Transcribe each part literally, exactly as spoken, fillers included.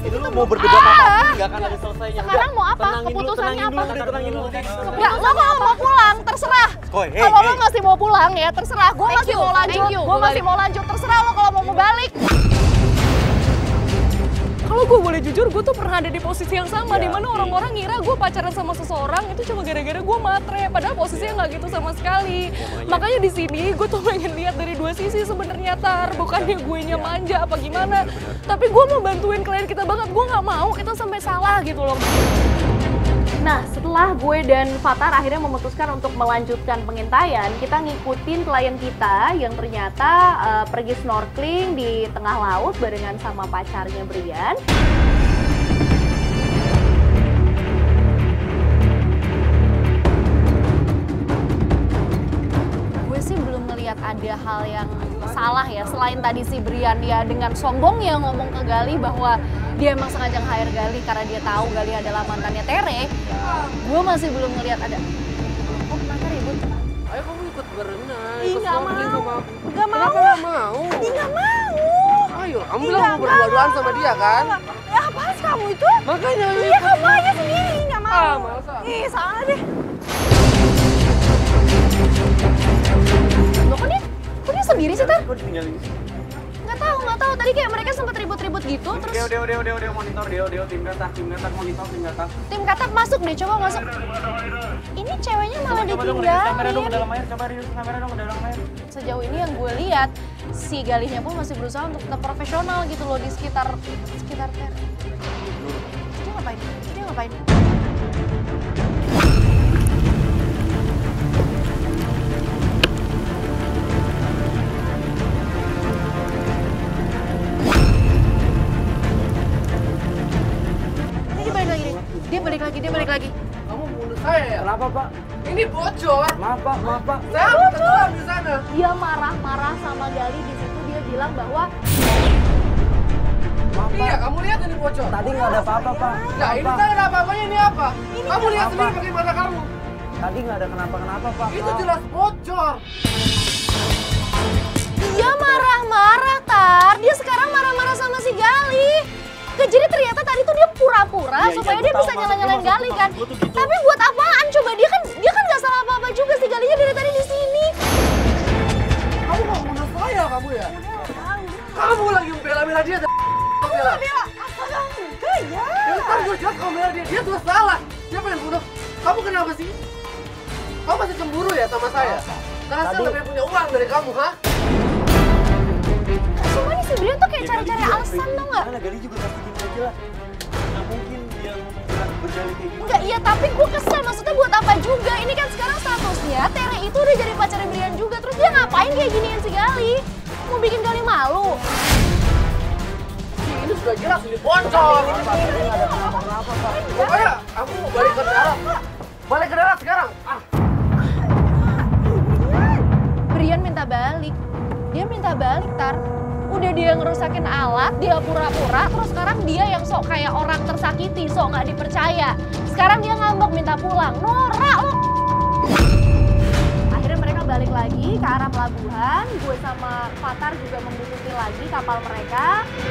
Ini lu mau berdebat apa? Enggak akan ada selesainya. Sekarang mau apa? Tenangin dulu, Keputusannya tenangin apa? dulu, tenangin dulu. Ya, lo kalau mau pulang, terserah. Koi, hey, Kalau lo hey. masih mau pulang ya, terserah. Gue masih you, mau lanjut. thank you, Gue gua masih balik. mau lanjut. Terserah lo kalau mau mau balik. Kalau gue boleh jujur, gue tuh pernah ada di posisi yang sama, Ya, di mana oke. orang-orang ngira gue pacaran sama seseorang itu cuma gara-gara gue matre, padahal posisinya nggak gitu sama sekali. makanya- Makanya di sini gue tuh pengen lihat dari dua sisi sebenarnya, Tar, bukannya gue nya manja apa gimana. Tapi gue mau bantuin klien kita banget, gue nggak mau kita sampai salah gitu loh. Nah, setelah gue dan Fatar akhirnya memutuskan untuk melanjutkan pengintaian, kita ngikutin klien kita yang ternyata uh, pergi snorkeling di tengah laut barengan sama pacarnya Brian. Gue sih belum ngelihat ada hal yang salah ya, selain tadi si Brian dia dengan sombongnya ngomong ke Gali bahwa dia emang sengaja nge-hire Gali karena dia tahu Gali adalah mantannya Tere. Gue masih belum ngelihat ada. Oh, kenapa ribut? Ayo kamu ikut berenang. Ih, ikut nggak snorkeling mau. sama aku. Nggak mau. Kenapa nggak mau? Ih, nggak mau. Ayo, kamu Ih, bilang nggak, mau berdua-duaan sama dia kan? Ya apaan sih kamu itu? Makanya ayo Iya, ikut. kamu aja sendiri, nggak mau. Ah, masa? Ih, salah deh. Loh, kok dia, kok dia sendiri sih, Tar? Kok ditinggalin di sini? Nggak tahu, nggak tahu. Tadi kayak mereka sempat ribut-ribut gitu, terus Oke, udah, udah, udah, udah, monitor, dia, dia, tim katak, tim katak, monitor, tim katak. tim katak masuk deh, coba masuk. Ini ceweknya malah Coba dong, rilis kamera dong ke ditinggalin. dalam air, coba rilis kamera dong ke dalam air. Sejauh ini yang gue lihat, si Galihnya pun masih berusaha untuk tetap profesional gitu loh di sekitar sekitar Tere. Dia ngapain? Dia ngapain? Ini dia balik lagi nih. Dia balik lagi, dia balik lagi. Kamu bunuh saya ya? Kenapa, Pak? Ini bocor. Maaf, Pak, maaf, Pak. Saya mau tenggelam di sana. Dia marah-marah sama Gali di situ, dia bilang bahwa Maaf, Iya, Pak. kamu lihat ini bocor. Tadi nggak ada apa-apa, Pak. Nah, Maaf, ini Pak. kan ada apa-apanya, ini apa? Kamu lihat apa? sendiri pakai mata kamu. Tadi nggak ada kenapa-kenapa, Pak. Itu Maaf. jelas bocor. dia marah-marah, Tar. Dia sekarang marah-marah sama si Gali. Ke- Jadi ternyata tadi tuh dia pura-pura Iya, iya, supaya gua dia tahu, bisa maksud nyala-nyalain gua, Gali maksud kan. gua tuh gitu. Tapi buat apaan? Coba dia kan dia kan nggak salah apa-apa juga si Galinya dari tadi di sini. Kamu mau bunuh saya kamu ya? Kamu lagi bela-bela dia. Bela. Bella, astaga enggak ya. Ya kan gue jelas kamu bela dia. Dia tuh salah. Dia pengen bunuh. Kamu kenapa sih? Kamu masih cemburu ya sama saya? Karena saya Tadi- lebih punya uang dari kamu, ha? Cuma nih si Brian tuh kayak Ya, cari-cari Gali juga alasan kayak tau nggak? gimana, Gali juga pasti gini aja lah. Nggak mungkin dia ngomong berdalih kayak gitu. Enggak, iya tapi gue kesel. Maksudnya buat apa juga? Ini kan sekarang statusnya Tere itu udah jadi pacarnya Brian juga. Terus dia ngapain kayak giniin si Gali? Mau bikin Gali malu? Ini sudah jelas ini bocor. Pak, tadi nggak ada kenapa-kenapa, Pak. Pokoknya aku mau balik ke darat. Balik ke darat sekarang. Ah. Brian minta balik. Dia minta balik, Tar. Udah dia ngerusakin alat, dia pura-pura, terus sekarang dia yang sok kayak orang tersakiti, sok nggak dipercaya. Sekarang dia ngambek minta pulang. Norak lo. Akhirnya mereka balik lagi ke arah pelabuhan. Gue sama Fatar juga membutuhkan lagi kapal mereka.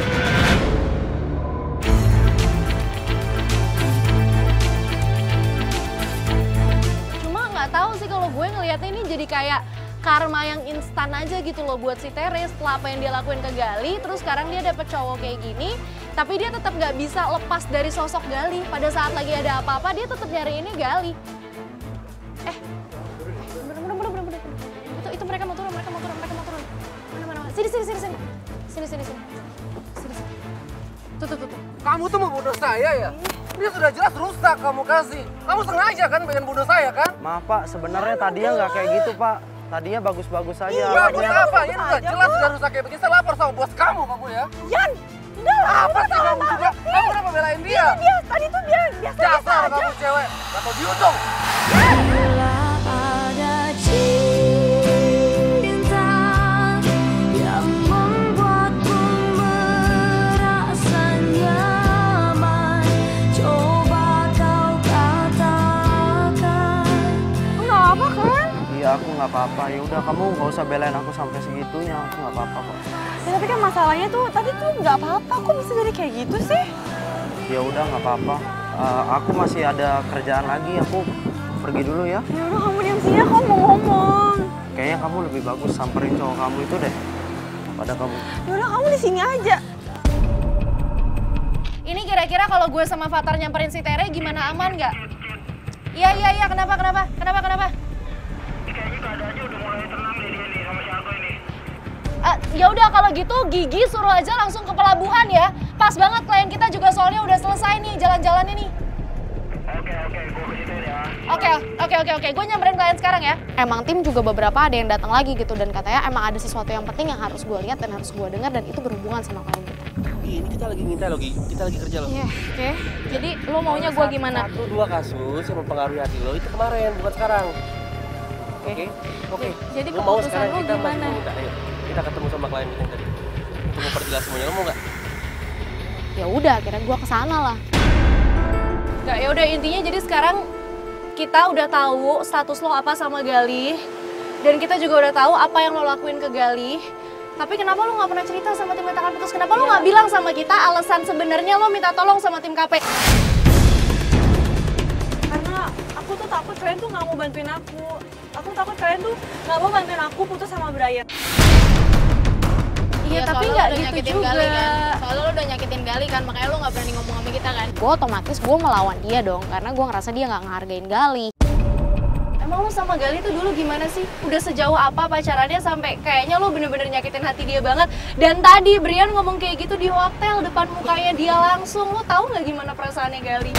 Cuma nggak tahu sih kalau gue ngelihatnya ini jadi kayak karma yang instan aja gitu loh buat si Tere setelah apa yang dia lakuin ke Gali. Terus sekarang dia dapet cowok kayak gini, tapi dia tetap nggak bisa lepas dari sosok Gali. Pada saat lagi ada apa-apa dia tetap nyariinnya Gali. Eh, bener bener bener bener bener. Itu itu mereka mau turun, mereka mau turun, mereka mau turun. Mana mana mana. Sini sini sini sini. Sini sini sini. Sini sini. Tuh tuh tuh. tuh. Kamu tuh mau bunuh saya ya? Dia sudah jelas rusak kamu kasih. Kamu sengaja kan pengen bunuh saya kan? Maaf, Pak. Sebenarnya tadinya nggak kayak gitu, Pak. Tadinya bagus-bagus saja. Iya, alatnya. bos apa? Ini udah jelas sudah rusak kayak begini. Saya lapor sama bos kamu, kamu ya. Yan, udah lah. Apa sih kamu juga? Kamu kenapa belain dia? Dia tadi tuh dia biasa Dasar kamu cewek. Gak tau diuntung. Bila ada cinta yang membuatku merasa nyaman, coba kau katakan. nggak apa kan? Iya, aku nggak apa-apa. Ya udah, kamu nggak usah belain aku sampai segitunya. Aku nggak apa-apa kok. Ya, tapi kan masalahnya tuh tadi tuh nggak apa-apa, kok bisa jadi kayak gitu sih? Ya udah nggak apa-apa. Uh, aku masih ada kerjaan lagi, aku pergi dulu ya. Ya udah kamu diam sini, aku mau ngomong. Kayaknya kamu lebih bagus samperin cowok kamu itu deh, pada kamu. Ya udah kamu di sini aja. Ini kira-kira kalau gue sama Fatar nyamperin si Tere gimana, aman nggak? Iya iya iya, kenapa kenapa kenapa kenapa? Kayaknya keadaannya udah mulai tenang nih dia nih sama si Argo ini. Uh, ya udah kalau gitu Gigi suruh aja langsung ke pelabuhan ya. Pas banget klien kita juga soalnya udah selesai nih jalan-jalannya nih. Oke oke, gue ke situ ya. Oke oke oke oke, gue nyamperin klien sekarang ya. Emang tim juga beberapa ada yang datang lagi gitu dan katanya emang ada sesuatu yang penting yang harus gue lihat dan harus gue dengar dan itu berhubungan sama klien kita. Ini kita lagi ngintai loh, Gi. Kita lagi kerja loh. Iya, oke. Okay. Jadi lo maunya gue gimana? Satu dua kasus yang mempengaruhi hati lo itu kemarin, bukan sekarang. Oke, Okay. oke. Okay. Jadi Lo mau keputusan sekarang lo kita gimana? masuk minta, ayo. Kita ketemu sama klien kita yang tadi. Untuk memperjelas semuanya, lo mau nggak? Ya udah, akhirnya gue kesana lah. Gak, ya udah intinya jadi sekarang kita udah tahu status lo apa sama Galih dan kita juga udah tahu apa yang lo lakuin ke Galih. Tapi kenapa lo nggak pernah cerita sama tim Katakan Putus? Kenapa lo nggak bilang sama kita alasan sebenarnya lo minta tolong sama tim K P? Karena aku tuh takut kalian tuh nggak mau bantuin aku. Aku takut kalian tuh nggak mau bantuin aku putus sama Brian. Iya, tapi soalnya nggak lo udah gitu nyakitin juga. Gali kan. Soalnya lo udah nyakitin Gali kan, makanya lo nggak berani ngomong sama kita kan. Gue otomatis gue melawan dia dong, karena gue ngerasa dia nggak ngehargain Gali. Emang lo sama Gali tuh dulu gimana sih? Udah sejauh apa pacarannya sampai kayaknya lo bener-bener nyakitin hati dia banget. Dan tadi Brian ngomong kayak gitu di hotel depan mukanya dia langsung. Lo tahu nggak gimana perasaannya Gali?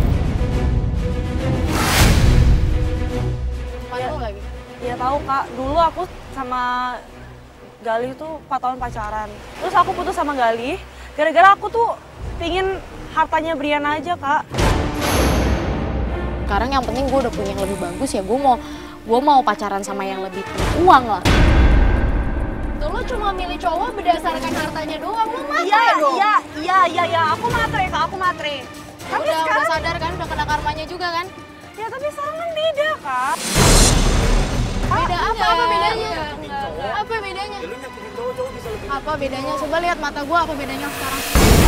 Malu lo nggak gitu? Ya tahu Kak, dulu aku sama Gali tuh empat tahun pacaran. Terus aku putus sama Gali, gara-gara aku tuh pingin hartanya Brian aja Kak. Sekarang yang penting gue udah punya yang lebih bagus ya, gue mau gue mau pacaran sama yang lebih punya uang lah. Tuh lo cuma milih cowok berdasarkan hartanya doang, lo matre Iya, dong. iya, iya, iya, iya, aku matre Kak, aku matre. Tapi udah, sekarang, udah sadar kan, udah kena karmanya juga kan? ya tapi sekarang kan beda Kak. Beda apa? enggak, Apa bedanya? enggak, enggak, enggak. Apa bedanya? Ya, lu nyakitin cowok, cowok bisa lebih. Apa bedanya? Coba lihat mata gue, apa bedanya sekarang?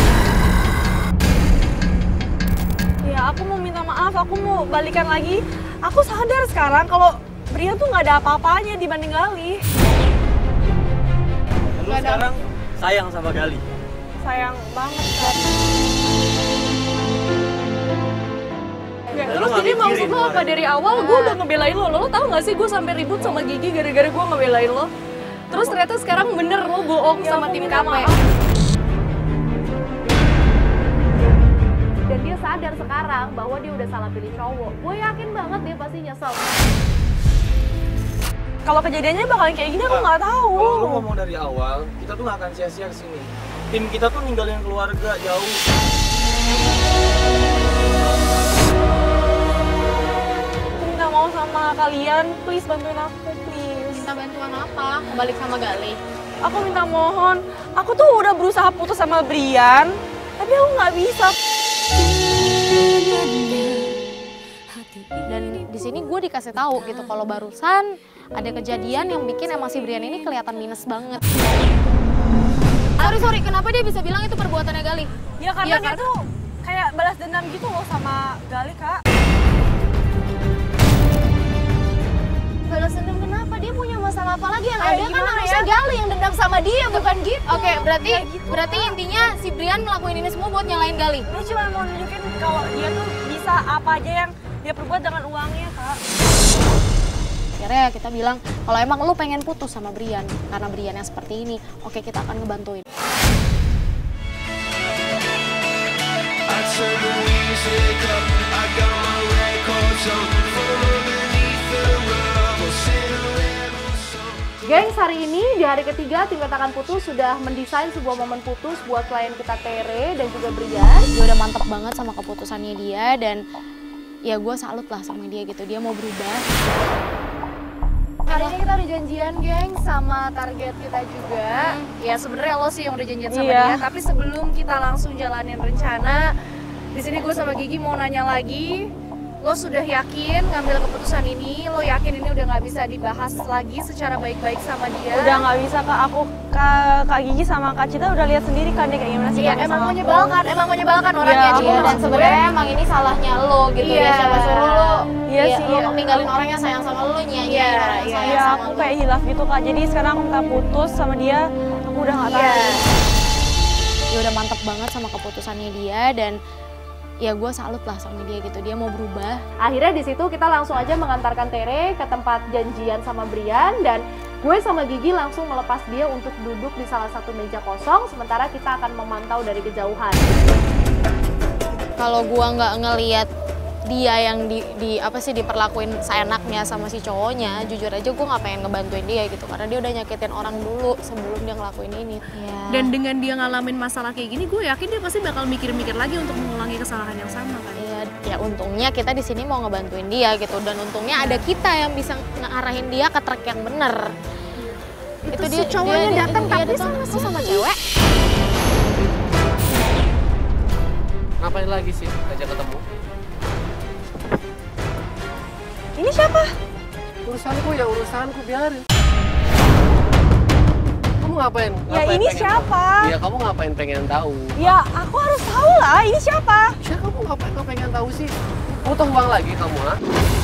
Ya aku mau minta maaf, aku mau balikan lagi. Aku sadar sekarang kalau Brian tuh nggak ada apa-apanya dibanding Gali. Lu sekarang sayang sama Gali. Sayang banget Kak. Ya, Dan terus lo nggak jadi maksud mikirin lo apa kemarin. dari awal gue udah ngebelain lo, lo tau gak sih gue sampai ribut sama Gigi gara-gara gue ngebelain lo. Terus ternyata sekarang bener lo bohong Ya, sama aku tim minta K P. maaf. Dan dia sadar sekarang bahwa dia udah salah pilih cowok. Gue yakin banget dia pasti nyesel. Kalau kejadiannya bakalan kayak gini aku nggak tahu. Kalau lu ngomong dari awal, kita tuh nggak akan sia-sia kesini. Tim kita tuh ninggalin keluarga jauh. Aku minta mau sama kalian, please bantuin aku, please. Minta bantuan apa? Balik sama Gali. Aku minta mohon, aku tuh udah berusaha putus sama Brian, tapi aku nggak bisa. Dan di sini gue dikasih tahu gitu kalau barusan ada kejadian yang bikin emang si Brian ini kelihatan minus banget. Sorry, sorry, kenapa dia bisa bilang itu perbuatannya Gali? Ya karena Iya, dia tuh kayak balas dendam gitu loh sama Gali Kak. Balas dendam kenapa? Dia punya masalah apa lagi? Yang Kayak ada kan gimana harusnya ya? Gali yang dendam sama dia, bukan gitu. Oke, berarti Ya gitu, berarti Kak. intinya si Brian ngelakuin ini semua buat nyalain Gali. Dia cuma mau nunjukin kalau dia tuh bisa apa aja yang dia perbuat dengan uangnya Kak. Akhirnya kita bilang kalau emang lu pengen putus sama Brian karena Brian yang seperti ini, oke kita akan ngebantuin. Gengs, hari ini di hari ketiga tim Katakan Putus sudah mendesain sebuah momen putus buat klien kita Tere dan juga Brian. Gue udah mantep banget sama keputusannya dia dan ya gue salut lah sama dia gitu, dia mau berubah. Hari ini kita udah janjian geng sama target kita juga. Ya sebenarnya lo sih yang udah janjian sama Iya. dia, tapi sebelum kita langsung jalanin rencana, di sini gue sama Gigi mau nanya lagi. Lo sudah yakin ngambil keputusan ini? Lo yakin ini udah nggak bisa dibahas lagi secara baik-baik sama dia? Udah nggak bisa kak, aku kak, kak Gigi sama Kak Cita udah lihat sendiri kan dia kayak gimana sih. Iya, sama emang aku. menyebalkan, emang menyebalkan orangnya. Iya, Dia. aku Dan sebenarnya emang ini salahnya lo gitu Iya. ya. Siapa suruh lo? Iya ya, sih, lo iya. ninggalin orang yang sayang sama lo, nyanyiin Iya, orang yang iya, sayang iya, sama aku lo. kayak hilaf gitu kak. Jadi sekarang aku minta putus sama dia, aku udah nggak tahu. Iya. Dia udah mantep banget sama keputusannya dia dan ya gue salut lah sama dia gitu, dia mau berubah. Akhirnya di situ kita langsung aja mengantarkan Tere ke tempat janjian sama Brian dan gue sama Gigi langsung melepas dia untuk duduk di salah satu meja kosong sementara kita akan memantau dari kejauhan. Kalau gue nggak ngeliat dia yang di, di apa sih diperlakuin seenaknya sama si cowoknya, jujur aja gue nggak pengen ngebantuin dia gitu karena dia udah nyakitin orang dulu sebelum dia ngelakuin ini. Ya. Dan dengan dia ngalamin masalah kayak gini, gue yakin dia pasti bakal mikir-mikir lagi untuk mengulangi kesalahan yang sama kan. Ya, ya untungnya kita di sini mau ngebantuin dia gitu dan untungnya ada kita yang bisa ngarahin dia ke track yang bener. Itu, itu si cowoknya dia, datang dia, tapi dia sama, sama, sama cewek. Ngapain lagi sih ngajak ketemu? Ini siapa? Urusanku ya urusanku, biarin. Kamu ngapain? Ya Ngapain ini pengen siapa? tahu? Iya, kamu ngapain pengen tahu? Ya aku harus tahu lah, ini siapa? Ya kamu ngapain kau pengen tahu sih? Butuh uang lagi kamu, ha?